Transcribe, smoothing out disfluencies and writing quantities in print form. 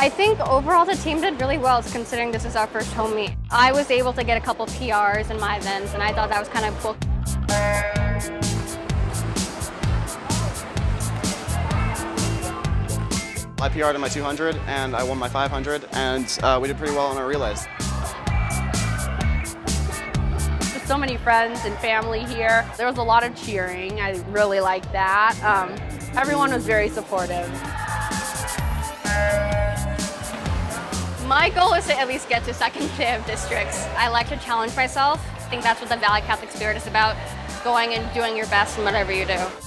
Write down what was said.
I think overall the team did really well considering this is our first home meet. I was able to get a couple PRs in my events and I thought that was kind of cool. I PR'd in my 200 and I won my 500 and we did pretty well on our relays. There's so many friends and family here. There was a lot of cheering. I really liked that. Everyone was very supportive. My goal is to at least get to second div districts. I like to challenge myself. I think that's what the Valley Catholic Spirit is about, going and doing your best in whatever you do.